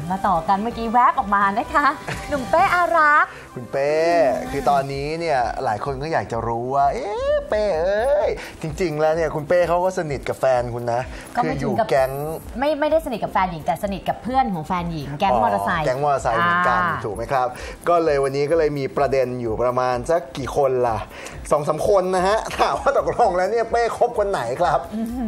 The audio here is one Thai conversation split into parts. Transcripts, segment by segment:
มาต่อกันเมื่อกี้แวบออกมานะคะหนุ่มเป้อารักษ์คุณเป้คือตอนนี้เนี่ยหลายคนก็อยากจะรู้ว่าเป้เอ้ยจริงๆแล้วเนี่ยคุณเป้เขาก็สนิทกับแฟนคุณนะคืออยู่แก๊งไม่ได้สนิทกับแฟนหญิงแต่สนิทกับเพื่อนของแฟนหญิงแก๊งมอเตอร์ไซค์เหมือนกันถูกไหมครับก็เลยวันนี้ก็เลยมีประเด็นอยู่ประมาณสักกี่คนล่ะ2-3 คนนะฮะถามว่าตกลงแล้วเนี่ยเป้คบคนไหนครับ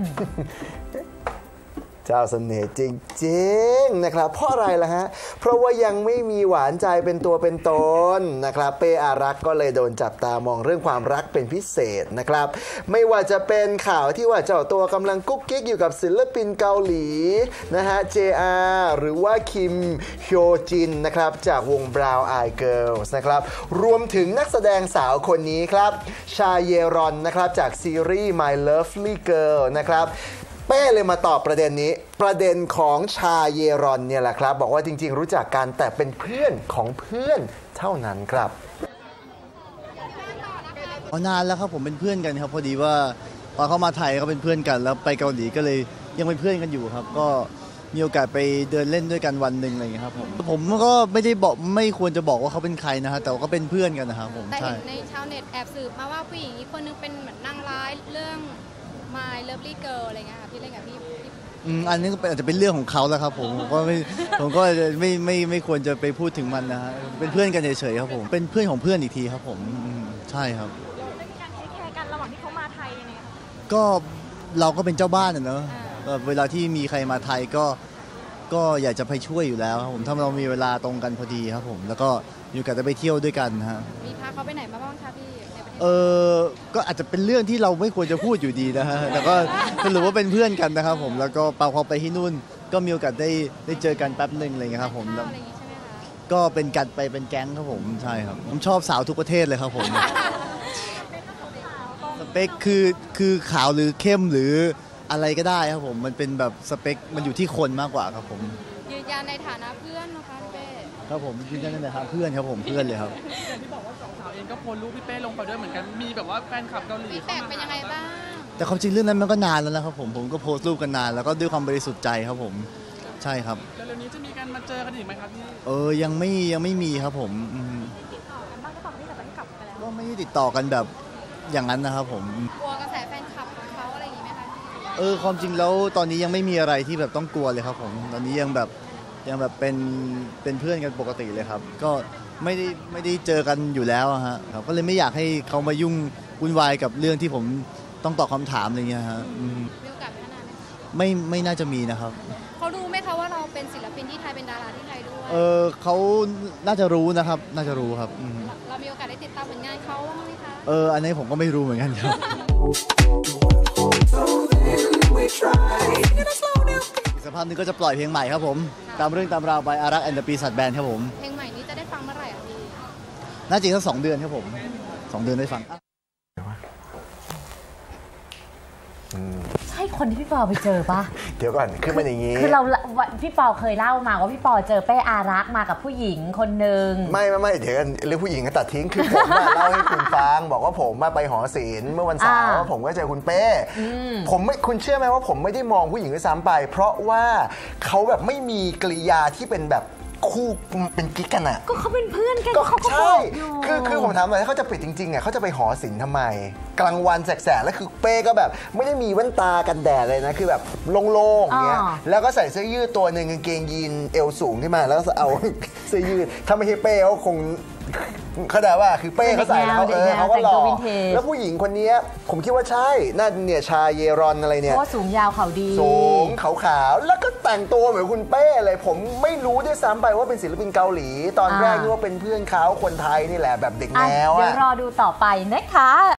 เจ้าเสน่ห์จริงๆนะครับเพราะอะไรล่ะฮะเพราะว่ายังไม่มีหวานใจเป็นตัวเป็นตนนะครับเป้อารักษ์ก็เลยโดนจับตามองเรื่องความรักเป็นพิเศษนะครับไม่ว่าจะเป็นข่าวที่ว่าเจ้าตัวกำลังกุ๊กกิ๊กอยู่กับศิลปินเกาหลีนะฮะ JR หรือว่าคิมฮยจินนะครับจากวง Brown Eyed Girls นะครับรวมถึงนักแสดงสาวคนนี้ครับชาเยรอนนะครับจากซีรีส์ My Lovely Girl นะครับเป้เลยมาตอบประเด็นนี้ประเด็นของชาเยรอนเนี่ยแหละครับบอกว่าจริงๆรู้จักกันแต่เป็นเพื่อนของเพื่อนเท่านั้นครับนานแล้วครับผมเป็นเพื่อนกันครับพอดีว่าตอนเขามาไทยก็เป็นเพื่อนกันแล้วไปเกาหลีก็เลยยังเป็นเพื่อนกันอยู่ครับก็มีโอกาสไปเดินเล่นด้วยกันวันหนึ่งอะไรอย่างเงี้ยครับผมก็ไม่ได้บอกไม่ควรจะบอกว่าเขาเป็นใครนะฮะแต่ก็เป็นเพื่อนกันนะครับผมแต่เห็นในชาวเน็ตแอบสืบมาว่าผู้หญิงอีกคนนึงเป็นเหมือนนางร้ายเรื่องMy Lovely Girl อะไรเงี้ยค่ะที่เล่นกับพี่อันนี้อาจจะเป็นเรื่องของเขาแล้วครับผมก็ไม่ควรจะไปพูดถึงมันนะฮะเป็นเพื่อนกันเฉยๆครับผมเป็นเพื่อนของเพื่อนอีกทีครับผมใช่ครับได้มีการเทคแคร์กันระหว่างที่เขามาไทยยังไงก็เราก็เป็นเจ้าบ้านเนอะเวลาที่มีใครมาไทยก็อยากจะไปช่วยอยู่แล้วครับผมถ้าเรามีเวลาตรงกันพอดีครับผมแล้วก็มีโอกาสได้ไปเที่ยวด้วยกันฮะมีพาเขาไปไหนมาบ้างคะพี่ก็อาจจะเป็นเรื่องที่เราไม่ควรจะพูดอยู่ดีนะฮะแต่ก็สรุปว่าเป็นเพื่อนกันนะครับผมแล้วก็พอไปที่นู่นก็มีโอกาสได้เจอกันแป๊บหนึ่งอะไรเงี้ยครับผมก็เป็นกันไปเป็นแก๊งครับผมใช่ครับผมชอบสาวทุกประเทศเลยครับผมสเปคคือขาวหรือเข้มหรืออะไรก็ได้ครับผมมันเป็นแบบสเปคมันอยู่ที่คนมากกว่าครับผมยืนยันในฐานะเพื่อนนะคะพี่เป้ครับผมยืนยันในฐานะเพื่อนครับผมเพื่อนเลยครับอย่างที่บอกว่าสาวเองก็โพสต์รูปพี่เป้ลงไปด้วยเหมือนกันมีแบบว่าแฟนคลับเกาหลีฟีดแบ็กเป็นยังไงบ้างแต่ความจริงเรื่องนั้นมันก็นานแล้วนะครับผมก็โพสต์รูปกันนานแล้วก็ด้วยความบริสุทธิ์ใจครับผมใช่ครับแล้วเร็วนี้จะมีการมาเจอกันอีกไหมครับพี่ยังไม่มีครับผมติดต่อกันบ้างหรือเปล่าที่แต่ตอนนี้กลับไปแล้วก็ไม่ได้ติดต่อกันแบบอย่างนั้นนะครับผมกลัวกระแสแฟนคลับของเขาอะไรอย่างนี้ไหมคะความจริงแล้วตอนนี้ยังไม่มีอะไรที่แบบต้องกลัวเลยครับผมตอนนี้ยังแบบเป็นเพื่อนกันปกติเลยครับก็ไม่ได้เจอกันอยู่แล้วฮะครับก็เลยไม่อยากให้เขามายุ่งวุ่นวายกับเรื่องที่ผมต้องตอบคำถามอะไรเงี้ยฮะมีโอกาสพัฒนาไหมไม่น่าจะมีนะครับเขารู้ไหมคะว่าเราเป็นศิลปินที่ไทยเป็นดาราที่ไทยด้วยเขาน่าจะรู้นะครับน่าจะรู้ครับเรามีโอกาสได้ติดตามผลงานเขาบ้างไหมคะอันนี้ผมก็ไม่รู้เหมือนกันครับอีกสักพักนึงก็จะปล่อยเพลงใหม่ครับผมตามเรื่องตามราวไปอารักษ์แอนด์ปีศาจแบนด์ครับผมเพลงใหม่นี้จะได้ฟังเมื่อไหร่อ่ะพี่น่าจะสัก2 เดือนครับผม2 เดือนได้ฟังใช่คนที่พี่ปอไปเจอปะเดี๋ยวก่อนคือมันอย่างนี้คือพี่ปอเคยเล่ามาว่าพี่ปอเจอเป้อารักษ์มากับผู้หญิงคนหนึ่งไม่เดี๋ยวเรื่องผู้หญิงก็ตัดทิ้งคือผมเล่าให้คุณฟังบอกว่าผมมาไปหอศิลป์เมื่อวันเสาร์ผมก็เจอคุณเป้คุณเชื่อไหมว่าผมไม่ได้มองผู้หญิงด้วยซ้ำไปเพราะว่าเขาแบบไม่มีกริยาที่เป็นแบบคู่เป็นกิ๊กกันอ่ะก็เขาเป็นเพื่อนกันก็ใช่คือผมถามว่าถ้าเขาจะปิดจริงๆอ่ะเขาจะไปหอศิลป์ทำไมกลางวันแสกๆแล้วคือเป้ก็แบบไม่ได้มีแว่นตากันแดดเลยนะคือแบบโล่งๆเงี้ยแล้วก็ใส่เสื้อยืดตัวหนึ่งกางเกงยีนเอวสูงขึ้นมาแล้วก็เอาเสื้อยืดถ้าไม่ใช่เป้เขาคงเขาด่าว่าคือเป้เขาใส่แล้วเขาก็หล่อแล้วผู้หญิงคนนี้ผมคิดว่าใช่น่าเนี่ยชาเยรอนอะไรเนี่ยเพราะว่าสูงยาวเขาดีสูงขาวๆแล้วก็แต่งตัวเหมือนคุณเป้เลยผมไม่รู้ด้วยซ้ำไปว่าเป็นศิลปินเกาหลีตอนแรกนึกว่าเป็นเพื่อนเขาคนไทยนี่แหละแบบเด็กแนวเดี๋ยวรอดูต่อไปนะคะ